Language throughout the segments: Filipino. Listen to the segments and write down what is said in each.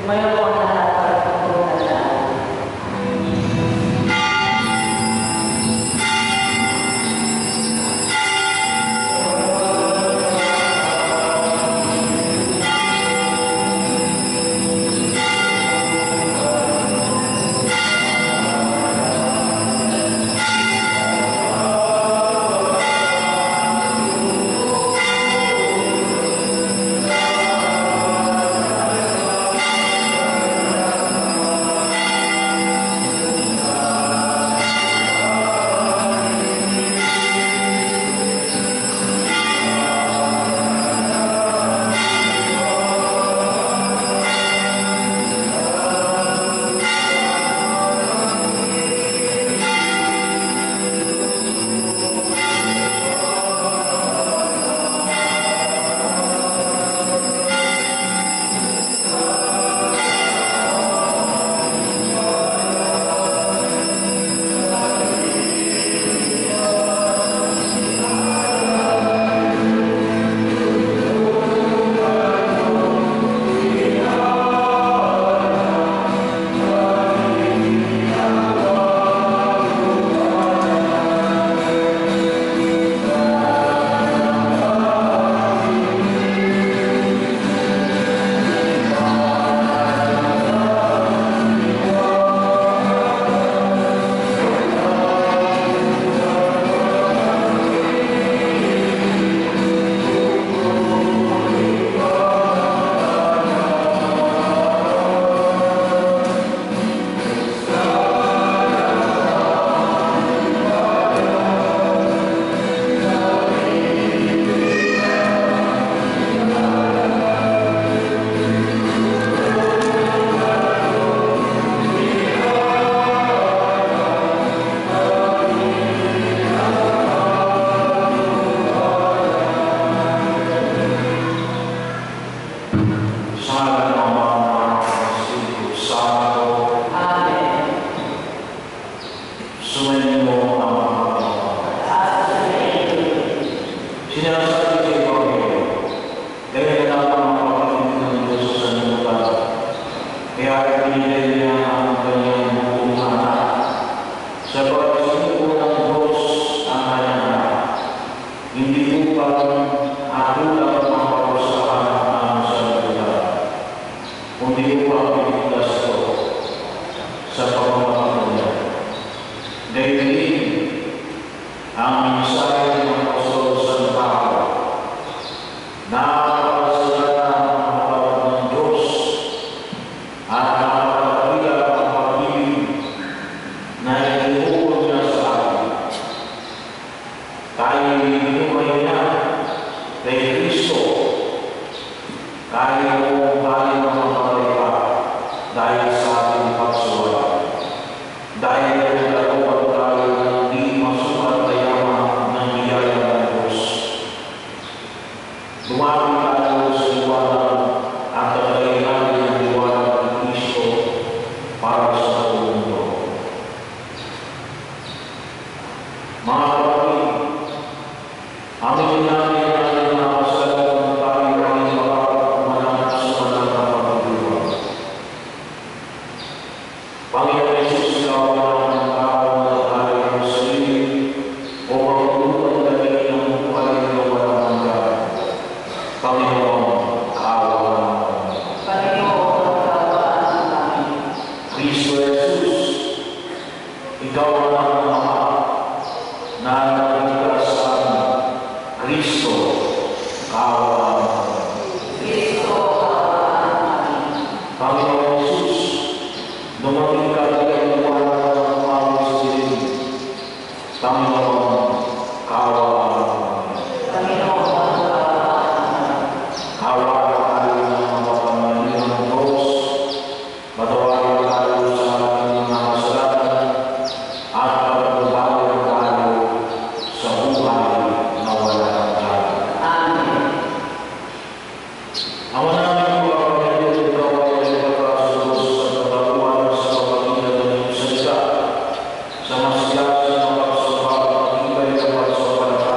Sama siap, sama sopan,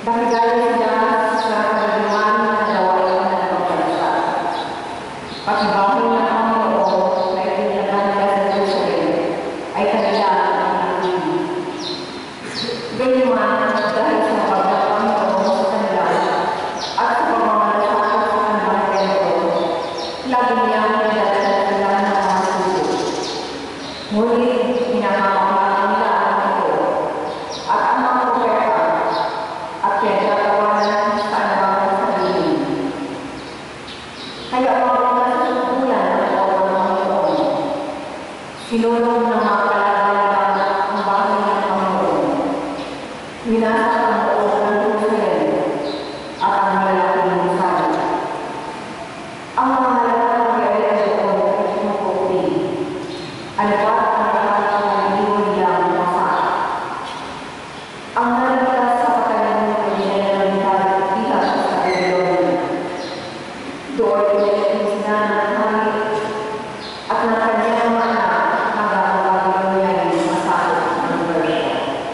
Dakilala sila sa karaniwan na gawain ng pagbansa. Pakibahin ng Panginoon na itinalagan nila sa Jerusalem ay kanila ang nangingin. Gayunman, dahil sa pagdapang Panginoon sa kanila at sa pagmamalasakit sa kanilang templo, lagi niyang pinadala sila ng mga suso. Ngunit, pinahamahalaan nila ang Panginoon at ang mga propeta at pinagtatawanan sa anumang sarili. Kaya ang mga nasusubulan ng Panginoon, sinulong ng mga kalagayan ang bahay ng Panginoon. Winasa ang loob ng Jerusalem at ang malalaking musal. Ang mga halagang pag-iayay doon ay sinupupi. Ano ba ang lahat ng naliwan nilang masak? Ang naligtas sa pagkalimut ay dinalamitag bilang sa Babylonia. Doon pinag-inis na ng hari at ng kanyang mga anak hanggang ang Babylonia ay masakot ng Persia.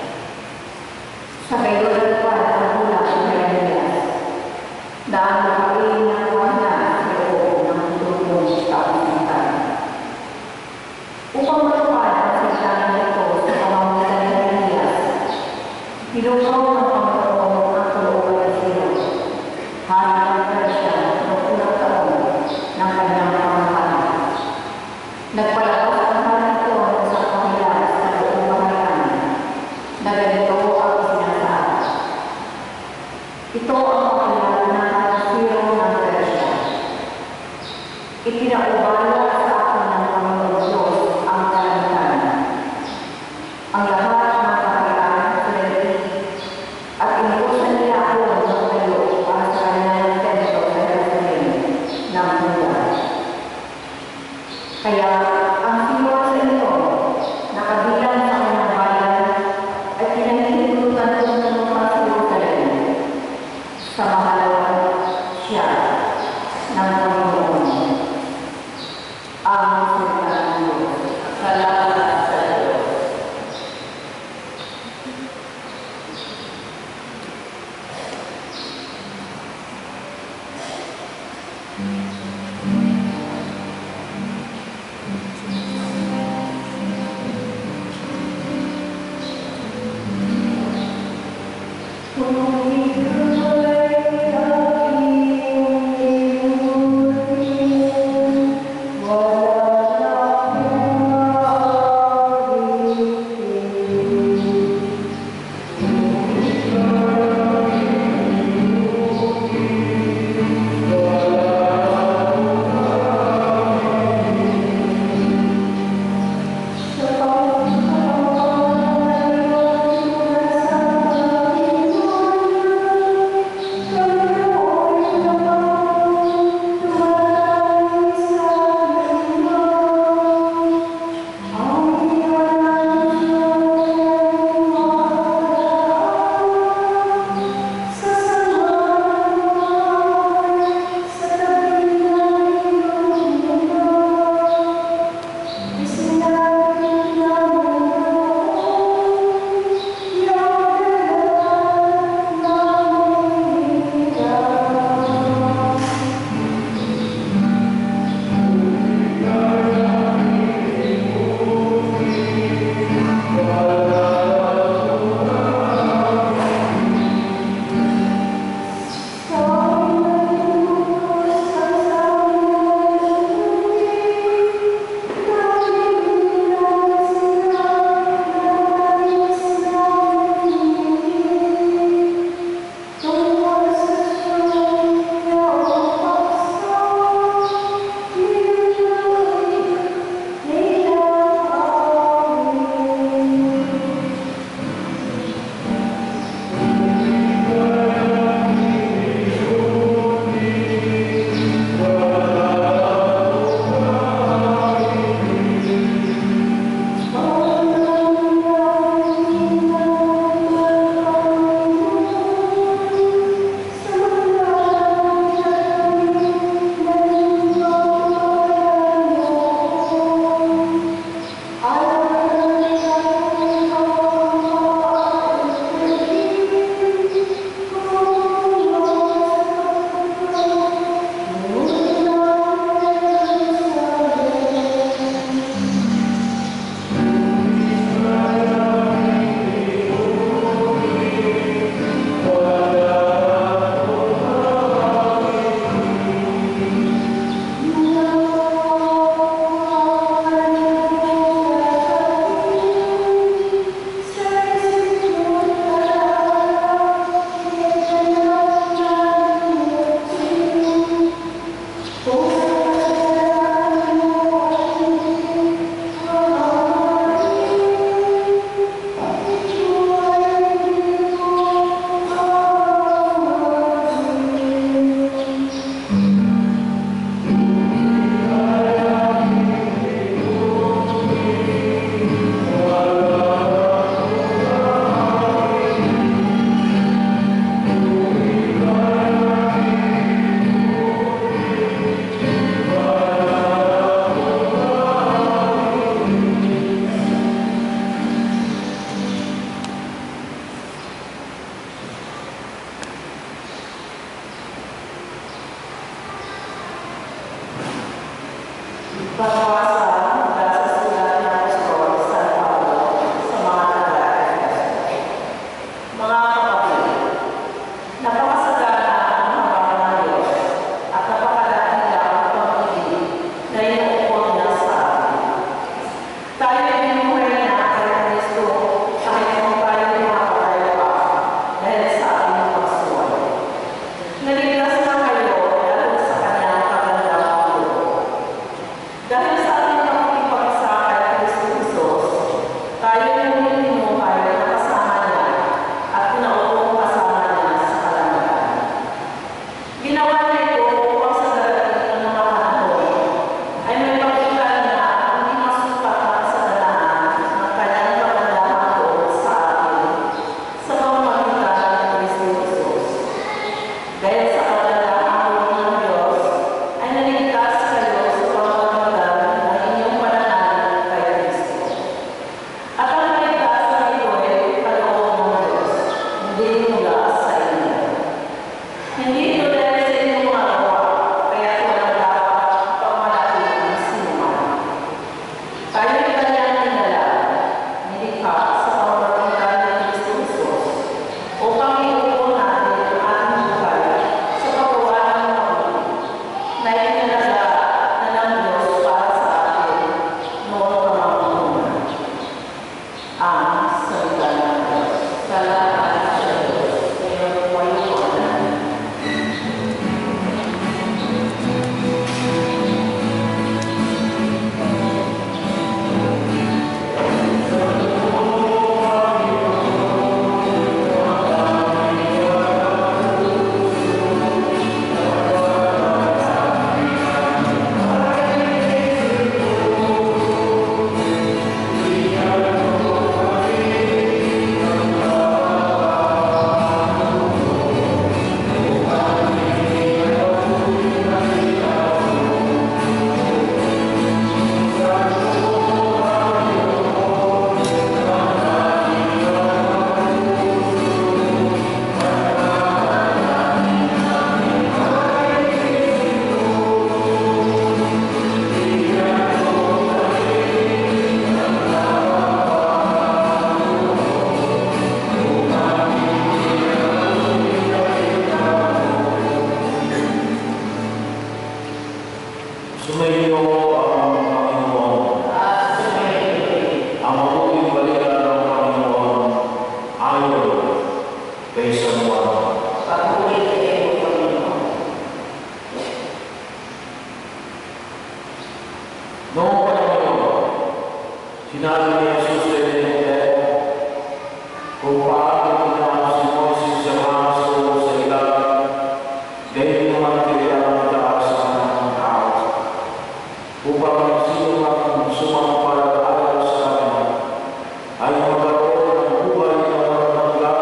Sa Babylonia pa ang bulan ng Jeremias na ang lupain ng buwana sa loob ng tulong sa kapitan. Upang matupad ang salita nito sa pamamagitan ni Jeremias, pinukaw ng Panginoon ang kalooban ni Ciro, hari ng Persia noong unang taon ng kanyang pamamahala. Nagpalabas ang hari ito ng isang pahilas sa buong bahayan na ganito ang sinasabi. Ito ang pahilas ng hari Ciro ng Persia. Ipinaubala sa akin ng Panginoon Diyos ang kalamitan. Ang lahat ng kaharian sa Lehi at inuusan niya ako ng tayo para sa kanyang templo sa Jerusalem ng Juda. Kaya ang siwa sa inyo na kabilang sa kanyang bayan ay pinahihintulutan ko ng lupa sa Jerusalem sa mahalawan siya ng Panginoon. Ang salita ng Diyos. Salamat sa Diyos. Sinabi ni Jesus kay Nicodemo kung paano ginawa si Moses sa maso sa ilalim, gayon naman kailangan itaas sa mga tao. Upang sino mang sumampalataya sa Kanya ay magkaroon ng buhay na walang hanggan.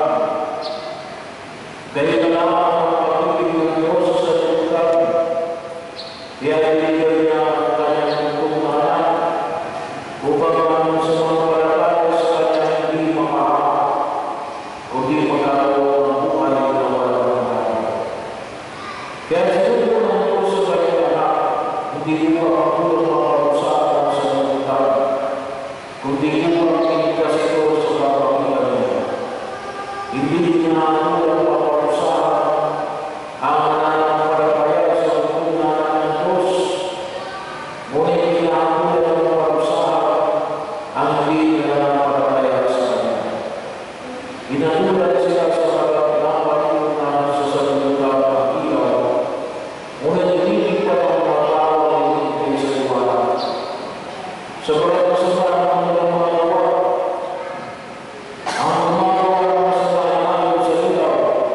Gayon na lamang ang pag-ibig ng Diyos sa lipunan. Kaya ibigay niya ang Kanyang bugtong na anak upang ang sumampalataya sa Kanya hindi makahamak, kundi magkaroon ng buhay na walang hanggan. Kaya sinulo ng Diyos sa Kanyang anak, hindi upang ang tulong makarusakan sa lipunan, kundi upang iligtas ito sa pamamagitan niya. Hindi niya tulong makarusakan ang nananampalataya sa tuntunan ng Diyos, ngunit kinahanglan ng parusahan ang hindi nananampalataya sa Kanya. Inatulad sila sa napatutunan sa sanlibutan ng ilaw, ngunit iniligtas ang mga tao na hindi sa iwala. Sabagat masama ang kanilang mga gawa, ang gumagawa ng masama ayon sa ilaw,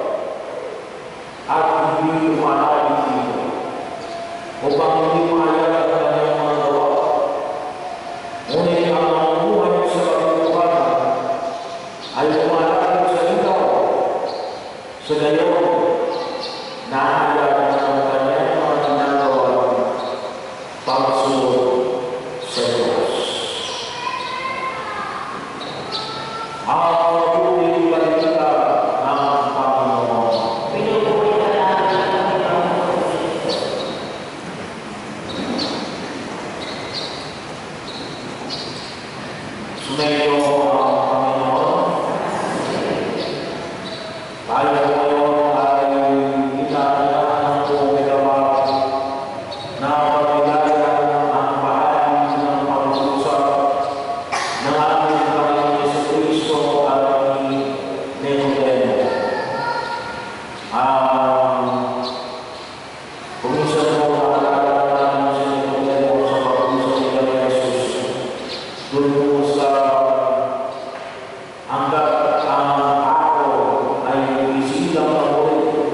at hindi lumalapit dito, upang hindi mahayag ang kanyang mga gawa. Ngunit ang namubuhay sa katotohanan ay lumalapit sa ilaw, sa gayon, nahayag ang kanyang mga ginagawa pagsunod sa Diyos. Ang mabuting balita ng Panginoon. Pinupuri ka namin ang Panginoon. Sumayo ang Panginoon. Tayo ngayon ay inaalala ng buong gawa na pagbigayan ang bahagi ng pag-usap ng ating Panginoon Jesucristo at ni Nicodemo. Kung isa mo naalala namin si Nicodemo sa pag-usap ni Jesus, doon po sa hanggat ang ako ay isilang paborito.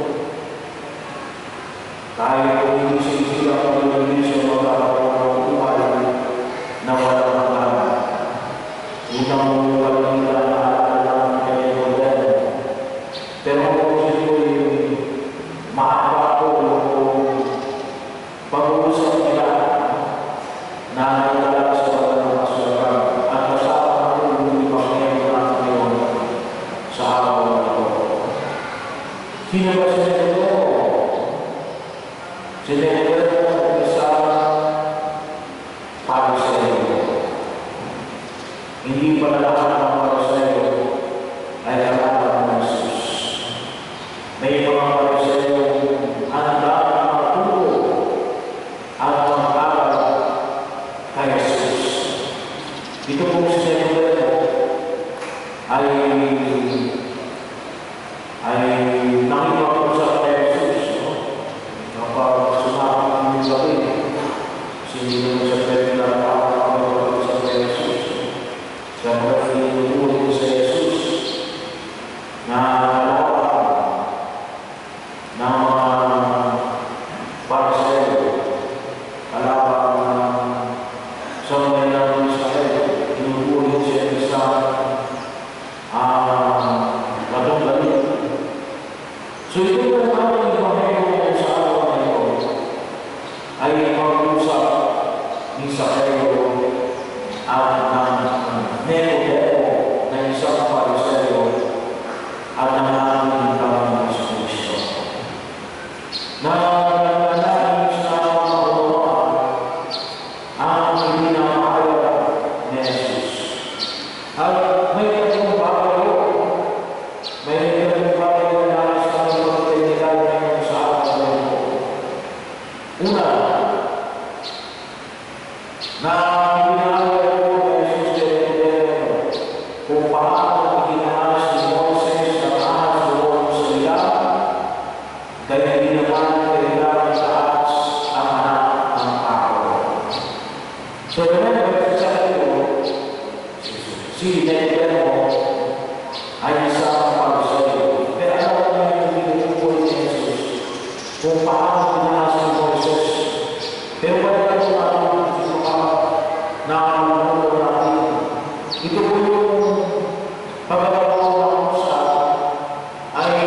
Kahit kung hindi isilang paborito magkakaroon ng buhay na walang hanggan. Unang mong pagkakita na alam kay Nicodemo. Pero kung sito'y mahaba po kung pag-uusap nila na nagdala sa mga kasulatan at kasama natin yung ipangyayon natin ngayon sa araw na ito. Sino ba si Nicodemo? Si Nicodemo ay isang Pariseo. Hindi pa lahat ng Pariseo ay kalaban ng Jesus. May mga Pariseo handa na matulog at mag-aral kay Jesus. Ito po si Nicodemo ay nakipag-usap kay Jesus. Kapag sumama ng gabi, sinilong sa pwede na nakapag-usap kay Jesus. Sa mga tinutulong sa Jesus na kalaban ng mga Pariseo, kalaban sa mga ilang Israel, tinutulong siya sa latong galit. So ito ang ating pangyayon sa araw na ito ay mag-usap ni Sakeo at ng Nicodemo na isang Pariseo at ng ating Panginoon Jesucristo. Na naglalais na maunawaan ang pinapahayag ni Jesus. At may itong bagay na nais kami magpinigay ngayon sa araw na ito. Una, na pinahayag po ni kung paano pinaas ni Moises. Pero pagkat po natin ito nakakalimutan natin. Ito po yung pagkakataon sa ay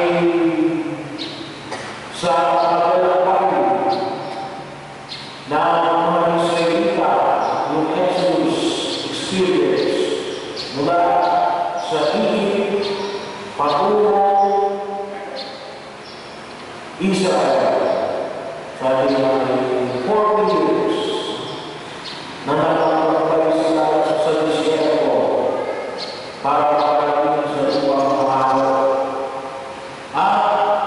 sa pagkakataon na mga Israelita, yung Exodus experience mula sa Egypt patungo Israel sa ating 40 years na nakapagpapay sila sa disyerto para makarating sa ibang araw. At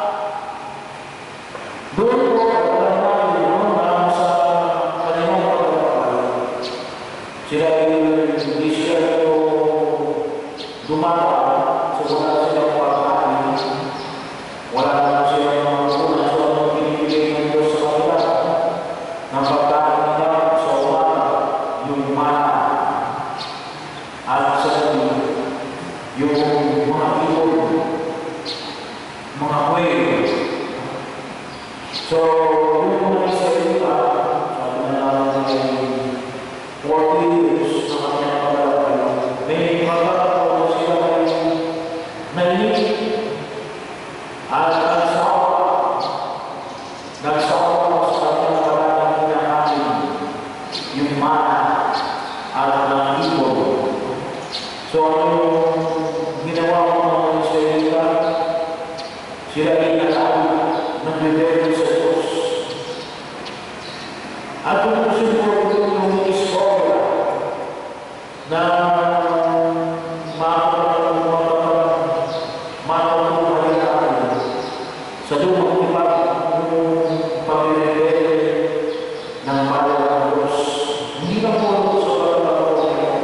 doon po alam natin na sa kanilang pagpapay sila yung disyerto dumadaan sa wala silang pagkain, wala naman silang mga una sa mga pinipigay ng Diyos sa kanila ng pagkain nila sa umaga, yung mana at sa gabi, yung mga ibon, mga whale. So, yung mga Israelita, sabi na natin 40 years na kanyang paglalakay, may pagkakataon na sila ay nainig at nagsawa sa kanyang parang kinakain yung mana at ng ibon. So, ano yung ginawa ko ng mga Israelita? Sila ay nagbibigay sa Diyos. At kung gusto mo yung istorya na matutunan natin sa lumang iba yung pag-ibigay ng bayan ng Diyos. Hindi lang po sa pagkakataon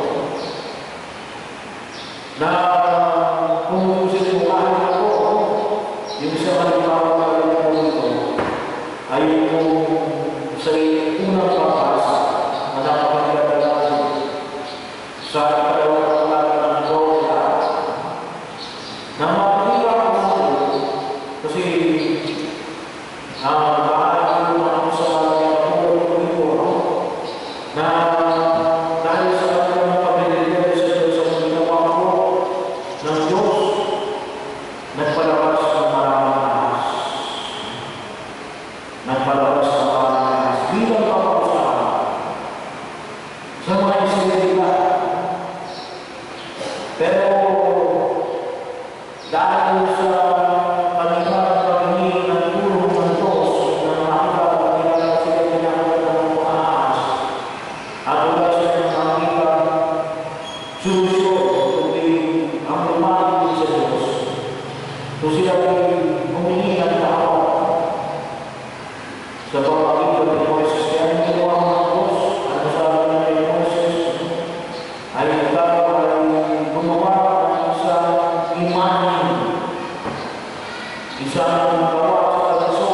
na kung sinukahan na po yung isa kalimawang pagkakataon dito ay yung sa unang pagpasa na nakapagkakataon sa ikalawang pagkakataon ng Dora na makikita ko natin kasi maaari ko naman sa pagkakataon na dahil sa kanyang pag-ibigay sa Diyos sa ginawa ko ng Diyos, nagpalabas ng maraming ahas. Nagpalabas ng maraming ahas. Bilang papausahan sa mga Israelita. Pero dahil sa kanilang paghingi ng tulong ng Diyos na makita nila sila ginagawa ng mga ahas, at wala silang makita solusyon kundi ang lumapit sa Diyos. So sila ay humingi ng tao sa pagpapakita ni Moises. Kaya ang ginawa ng Diyos, ano sabi na kay Moises, ay ikaw ay gumawa ng isang imanin, isang gawa sa kalaso,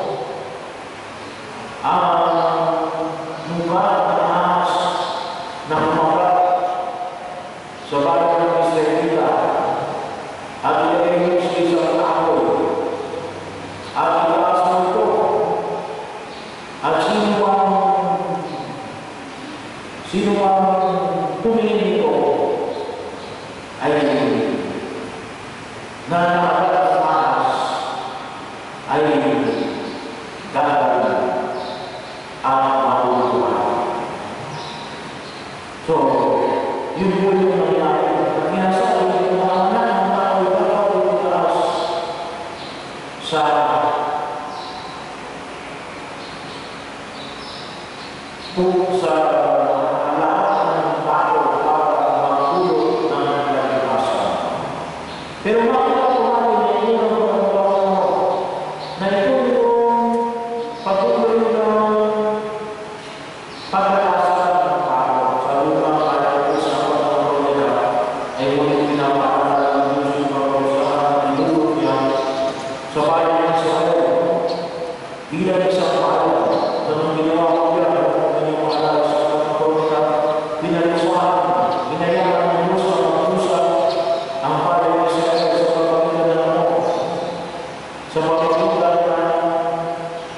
ang lugar ng ahas na kumagat sa bayan ng Israelita at ilagay mo sa isang kahoy at itaas mo ito at sino ang tumingin nito ay na nakagat ng ahas ay gagawin ang mauluhan. So, yun po yung nangyari. Pinasabi yung mga anak ng tao ay gagawin ng ahas sa lahat ng tao para magulot ng naglabasan. Pero makita po natin na ito na ito yung patuloy ng pagkakasalan ng tao sa lumang kaya sa pagkakaroon nila ay muling pinapakalan ng Diyos yung pagkakasalan ng lulot niya sa bayan ng Israel bilang isang bayan sa mga ginawa ko yan ng mga alas sa pagkakaroon nila pinalisuhan, hinayaan ng Diyos ang magpusa ang bayan ng Israel sa pagkakaroon ng sa pagkakaroon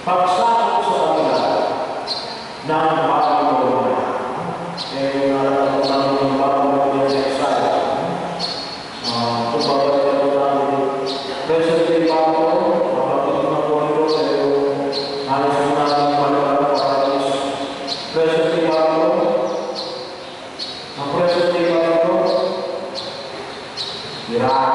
pagsakot sa kanila ng Panginoon. Nararamdaman namin yung Panginoon sa exile. Kung babalikan namin, presently Panginoon, mapapit na po ito sa iyong halos na namin palalang paralis. Presently Panginoon, ang presently Panginoon, Iraq.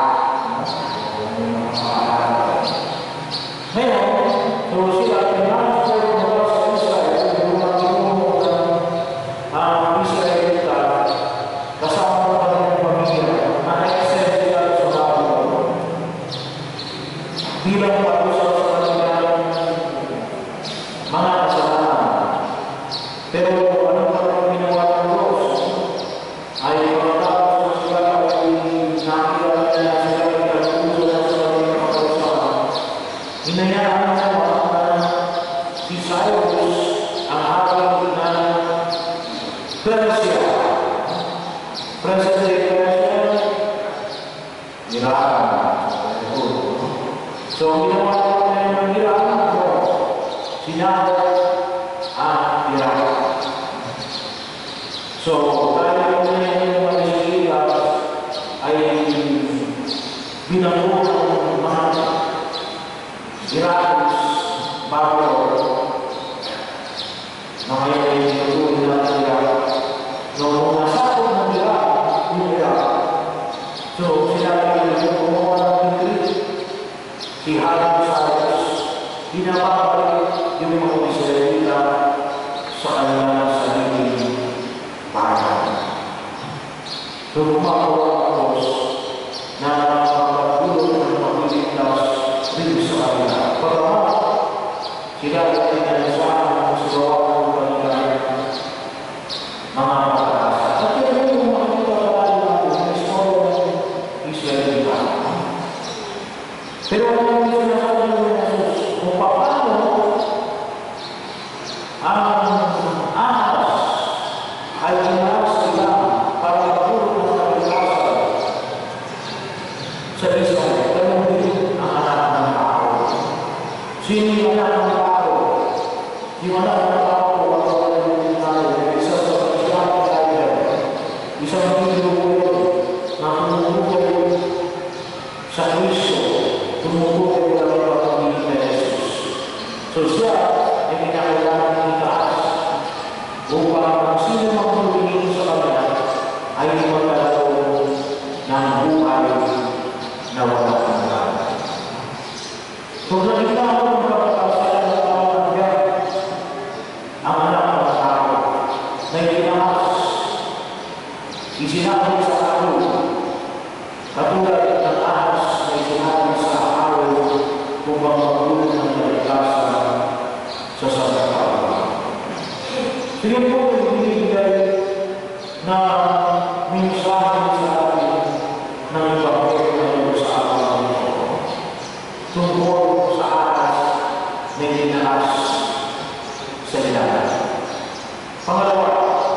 Ngayon, so sila pinag-support mo sa Israel, yung mga tinunod ng Israelita, kasama mo pa ng pamilya, na-extend sila sa Babylon. Bilang patusal sa kanilang mga kasalanan. Pero ano pa rin ginawa ng Diyos? Ay pagkatapos na sila ay nakilala nila sila ay nagpuso na sa kanilang pagkasalan. Hinayaan na si Cyrus ang ating ng Persia. Present-day Persia, Iran. So, ang ginawa natin ng Iran, sinada at Iran. So, tayo yung mga Israel ay binago ng mga Iraqis, Babylon, na ngayon ay tinutuloy natin Iraq. Noong nasakot ng Iraq, yung Iraq. So, sinabi yung gumawa ng Greek, si Haram Cyrus, pinapabalik yung mga Israelita sa kanilang sariling bayan. So, lumakuha ang Diyos na magpapulong ng pagpiligtas dito sa kanila. Pagkamat, sila ay tinalisahan sa gawa ng kanilang mga pagkakasa. At yun yung makikita tayo natin sa istorya ng Israelita. Pero ano yung sinasabi ng Jesus? Kung paano ang ahas ay ginawas nila para magpulong ng kapilipasan sa Israel. Ganun din ang anak ng tao. Sino yung anak ng tao? Yung anak ng tao, kapag yung tayo, isa sa pagkakasyahan tayo, isang pinubuhay na tumutulong sa Kristo, tumutulong na ng pagpapili na Jesus. So siya ay kinakailangan ng itaas upang ang sino magtulungin sa kanya ay magkakaroon ng buhay na wala ng lahat. So nakita ko ng kapatasalan ng pamangyan ang anak ng tao na itinahas, isinabi sa araw, katulad ng ahas na isinabi sa araw upang magulong ng kalikasan sa sasakala. Sige po, ibigay na mensahe sa atin ng ibang ng sa araw nito. Tungkol sa ahas na itinahas sa ilalim. Pangalawa,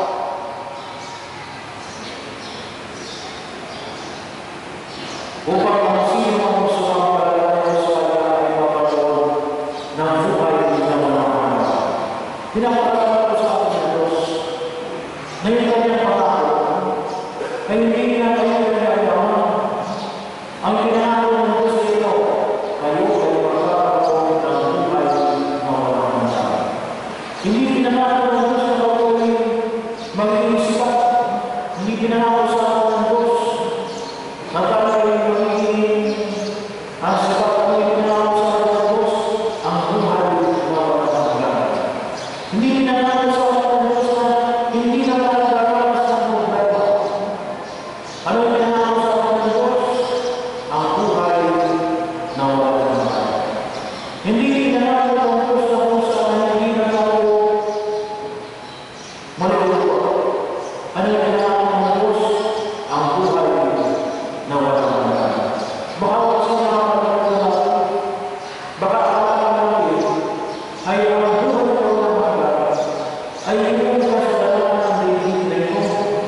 upang ang sino ang sumapalala sa kanya ay mapanood ng buhay ng mga anak. Pinapalala ko sa atin ng Diyos na yung kanyang pangako ay hindi na kayo pinagawa. Ang pinangako ng Diyos sa ito, kayo ay magkakaroon ng buhay na walang hanggan. Hindi pinangako ng Diyos na kayo ay magiging sikat. Hindi pinangako sa atin ng Diyos na tayo ay magiging ang sikat ang pinangako sa atin ng Diyos ang buhay na walang hanggan. Hindi pinangako sa atin ng Diyos na hindi na tayo gagawas ng problema. Ano yung pinangako sa atin ng Diyos? Ang buhay na walang hanggan. Hindi pinangako ng Diyos na kung saan hindi na tayo maluluwa. Ano yung pinangako ng Diyos? Ang buhay na walang hanggan. Baka kasi nakakalaman natin, baka akala natin ay ang buhay na walang hanggan ay yung kasalanan ng daigdig na ito.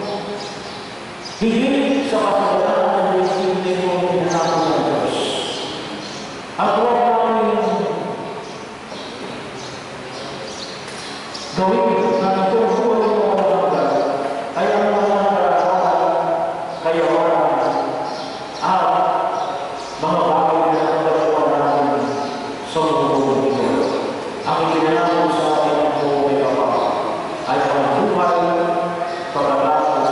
Higit sa kasalanan ng daigdig na ito ang pinangako ng Diyos. At huwag namin gawin na ito buhay mo hanggang ay ang mga karapatan, kayawanan, at mga bagay na nagagawa natin sa mundo ito. Ang itinanong sa atin ang buhay Ama ay ang buhay pagkatapos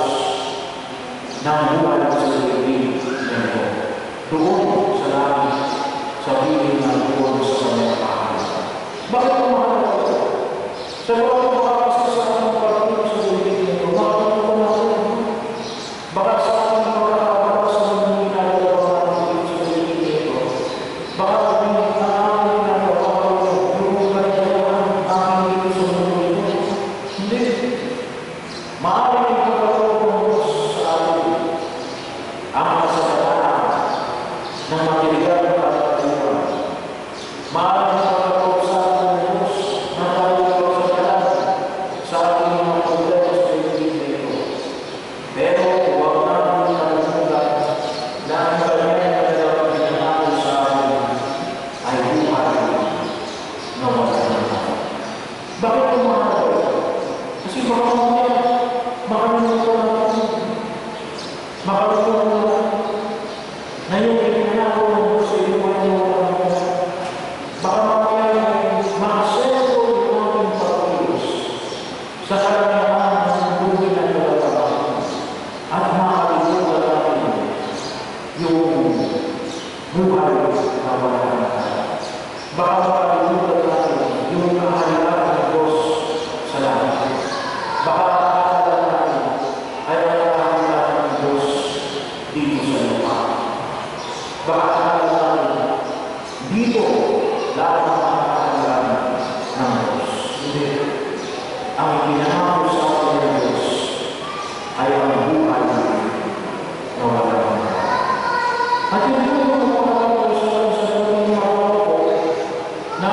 ng buhay sa libing na ito. Doon sa langit, sa piling ng buwan sa kanyang pahalaga. Bakit ang mahalaga ito? Sa mga makakasal sa ating pagkakas sa libing na ito, bakit ito mahalaga? Baka sa ating pagkakakas sa mga ginagawa natin sa libing na ito, baka kami naamin na yung kanilang aking dito sa mundo ito. Hindi. Maaaring ipagkakaroon ng Diyos sa atin ang kasalanan ng matiligan ng kapatiran. Maaaring ipagkakaroon sa atin ng Diyos na tayo kasalanan sa ating mga problema sa libing na ito. Pero huwag natin kalimutan na ang kanyang kanilang pinanalo sa atin ay buhay na wala naman. Bakit ito mahalaga? Kasi baka mamaya makalimutan natin. Makalimutan natin na yung pinanalo ng Diyos sa iyo ay wala naman. Baka mamaya makasento yung ating pagkilos sa karamihan ng buhay na nagagawa at makalimutan natin yung buhay na wala naman. Baka makalimutan natin yung kahalagan ng Diyos sa langit. Baka akala natin ay ang kahalagan ng Diyos dito sa lupa. Baka akala natin dito lahat ng kahalagan ng Diyos. Hindi. Ang ipinangako sa atin ng Diyos ay ang buhay na wala naman. At yun po yung mga sa dating mga ko na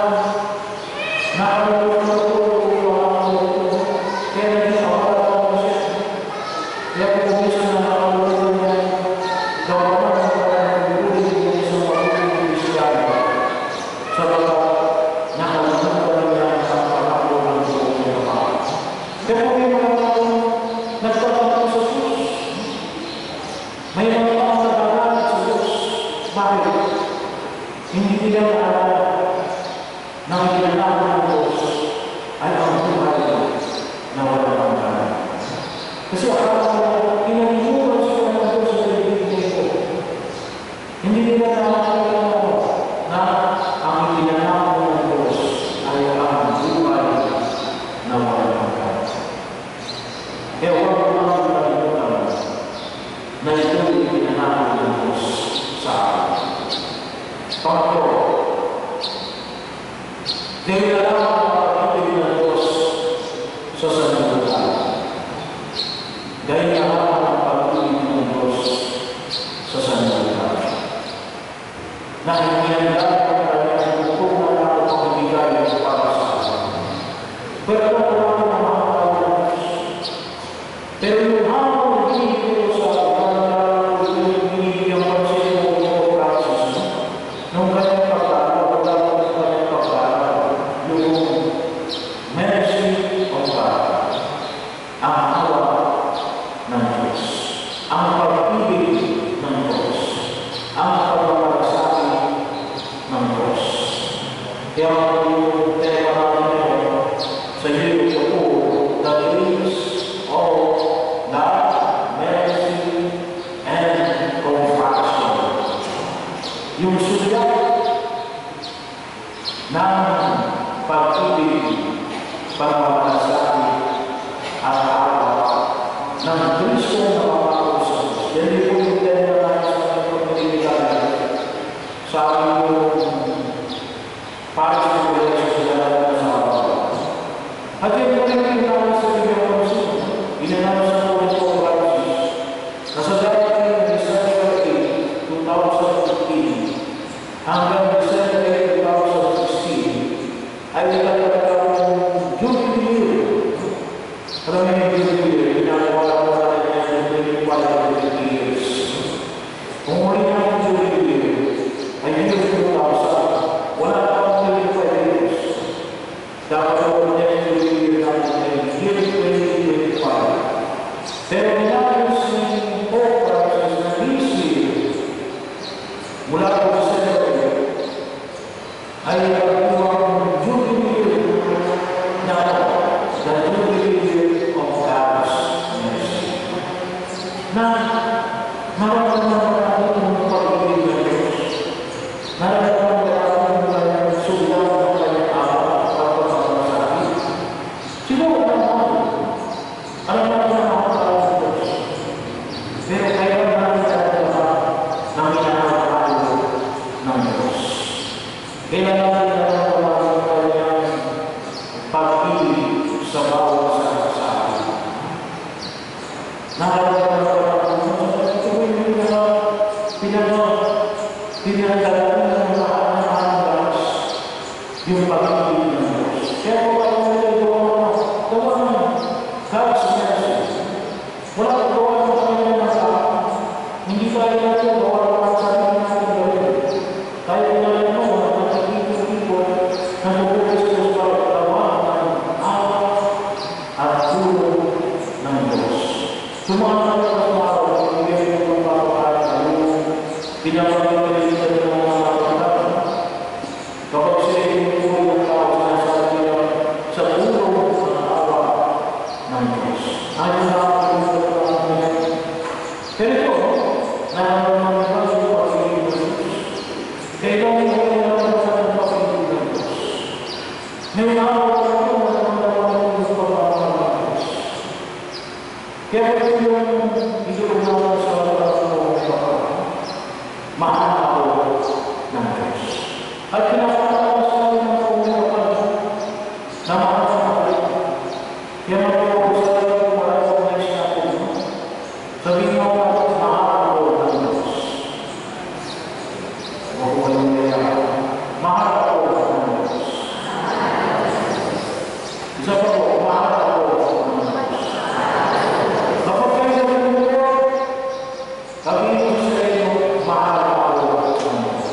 nakalimutan ko kaya naging awala ko siya. Kaya kung minsan na nakalimutan niya gawa na ng buhay niya sa mga Kristiyano sapagkat nakalimutan niya ang pagkakaroon ng buhay ng Ama. Kaya kung may mga taong nagtatanong sa Diyos, may mga taong nagagalit sa Diyos. Bakit? Hindi nila naalala na ang ginagawa ng Diyos ay ang buhay na wala nang galang. Kasi akala nila, pinalimutan sila ng Diyos sa libing na ito. Hindi nila naalala na ang ginagawa ng Diyos ay ang buhay na wala nang galang. Kaya huwag mo naman kalimutan na ito yung ginagawa ng Diyos sa atin. Pangatlo, dahil alam ang pag-ibig ng Diyos sa sanlibutan. Dahil alam ang pag-ibig ng Diyos sa sanlibutan. Na hindi ang karamihan ng kung na ako pag-ibigay para sa atin. Pero alam natin ang mga tao ng Diyos. Pero yung habang hindi ko sa atin, yung binibigyan pansin mo yung practice nung kanyang pagkakaroon, yung mercy of God, ang awa ng Diyos, ang pag-ibig ng Diyos, ang pagmamalasakit ng Diyos. Kaya yung tema natin sa Hebrew 2, the grace of love, mercy, and compassion. Yung sulyap ng pag-ibig, pagmamalasakit, at awa ng Kristo na mapapausan. Yan din po yung tema natin sa ating pagpapiligan sa ating paris ng Pilihan sa dalawa sa awa. At yung pagpapiligan sa Biblia Pansin, inanalo sa Pilihan po Francis, na sa dating December 8, 2015, hanggang December 8, 2016, ay itatagawang Jubilee Year. Alam niyo yung Jubilee Year, ginagawa ko sa atin yung 25 years. Kung muli na yung Jubilee Year, ay year 2000, wala pa ang 25 years. Dapat ako niya yung Jubilee ay pagdiwang Jubilee na the Jubilee of God's mercy. Na maramdaman natin ang pag-ibig ng Diyos. Maramdaman natin ang kanyang sulat ng kanyang awa para sa atin. Siguro alam natin ang mga tao ng Diyos. Pero kaya natin natin ang minamahal ng Diyos. Kaya natin natin ang kanyang pag-ibig sa bawat sa atin. Naramdaman pinagdalaman ng mga anak yung pag-ibig ng Diyos. Kaya kung kayo nila gawa naman, God's mercy. Wala kang gawa ng kanya ng tao. Hindi kaya natin gawa ng sarili natin gawin. Kaya kung natin mo, mga nagkikipon na mabuhay sa Diyos para gawa ng awa at tulong ng Diyos. Sumahan na ng tao, ibigay mo ng papakaan na yung pinapagpapalitan ng mga tao. Kapag sila inutuloy ng tao sa tulong ng awa ng Diyos. Ayaw na ako yung pagpapalitan. Pero ito, nararamdaman ba yung pag-ibig ng Diyos? Kailangan mo nararamdaman ng pag-ibig ng Diyos. Ngayon araw ko ito, nararamdaman mo yung pagpapalitan ng Diyos. Kaya ito yung idulungan sa mahal ako ng Diyos. At pinapakalawa sa akin ng pagkakas na mahal ako ito. Kaya magpapagod sa akin kung ma-recognize natin. Sabihin mo natin, mahal ako ng Diyos. Huwag ko yung nila. Mahal ako ng Diyos. Isa pa po, mahal ako ng Diyos. Kapag kayo sabihin mo, sabihin mo sa inyo, mahal ako ng Diyos.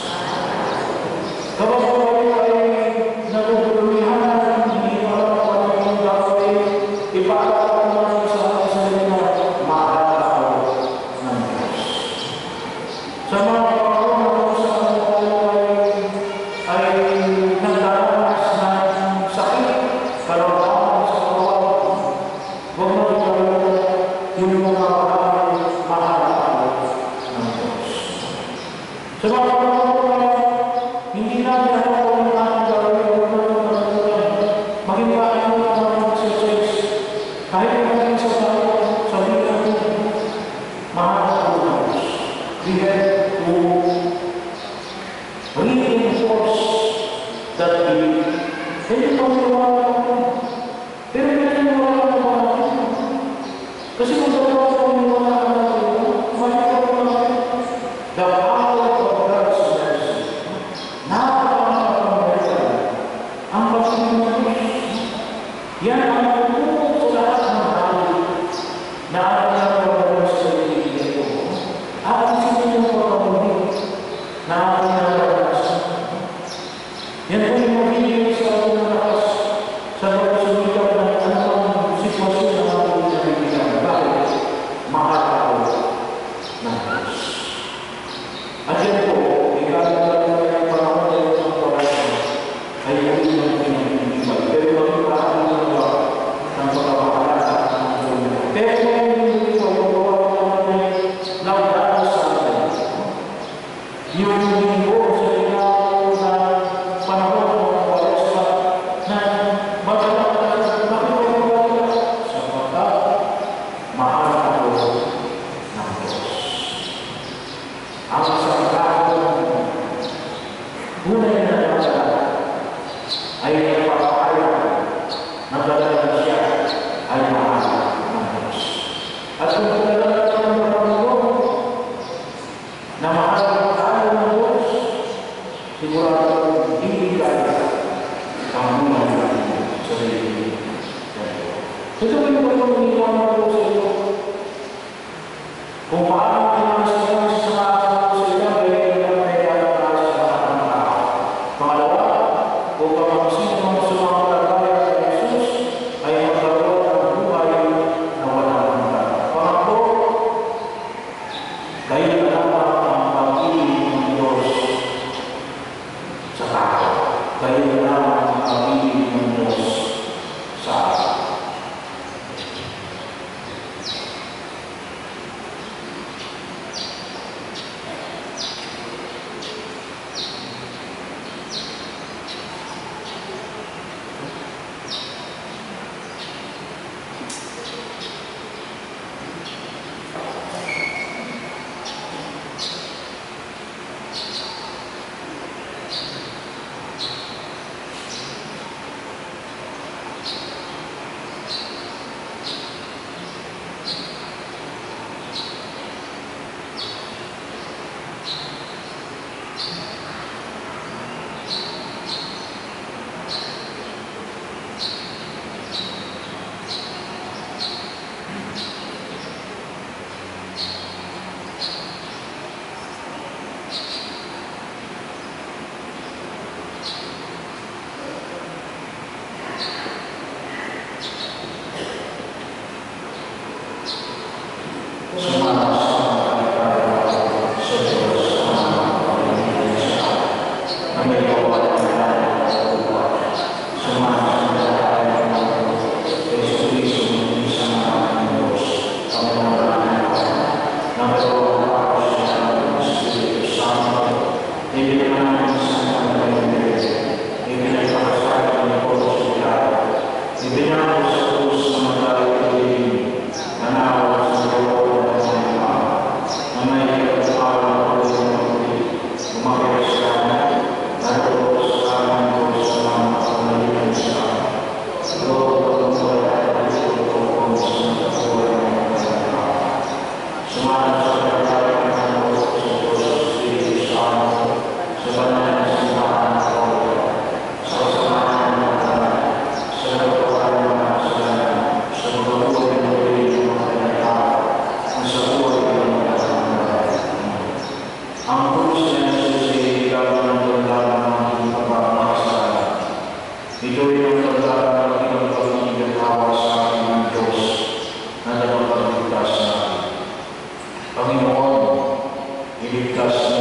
Kapag kayo ay natutuluyan, hindi alam kung ano yung gagawin, ipaalala naman sa sarili na mahal ako ng Diyos. Sa mga pagkakaroon na kung saan tayo ay nagdaranas ng sakit, kalawaan sa kawawa, huwag na ito yung mga mahal ako ng Diyos. Sa mga pagkakaroon hindi natin ako kung anong gawin o kung maging kain mo ang mga exercise. Kahit maging sa tayo, sabihin natin, mahal ako ng Diyos. We have to reinforce that belief. Hindi pa maniwala natin. Pero maniwala natin. Kasi kung sa mga maniwala natin, maniwala natin. The power of God's mercy. Napakamakamalitan ang pagsiging ng Diyos. Yan ang tutulong sa lahat ng hali na ating nagpapagawa sa sarili nito. At ang sinigong pagkamulit na ating nagpapagawa. Yan po yung mabibigay sa ating lakas sa pagsumigaw ng anumang sitwasyon ng ating nabibigyan. Bakit? Mahal ako ng Diyos. At yan po, ikaw ng panahon na yung mga pagkakas ay hindi ng pinag-ibig. Pero maging parang ng pagkakakalala ng tulong. Pero hindi ito, yung gawa naman ay laudaan sa atin. Yung linggo sa ikaw na panahon ng Pareska na magkakakalala sapagkat mahal ako ng Diyos. Ang tunay na nagpapalala ay nagpapahayag na talagang siya ay mahal ng Diyos. At kung talagang ang maramdaman na mahal tayo ng Diyos, sigurado hindi kaya ang buhay natin sa sarili. Ito ba yung mga iniwan ko sa iyo? Kung paano pinasaya sa mga sa iyo, upang sino ang sumampalataya sa Jesus ay magkaroon ng buhay na walang hanggan. Pangako, kayo na ang pag-ibig ng Diyos sa tao. kayo na ang pag-ibig ng Diyos sa akin. Panginoon, iligtas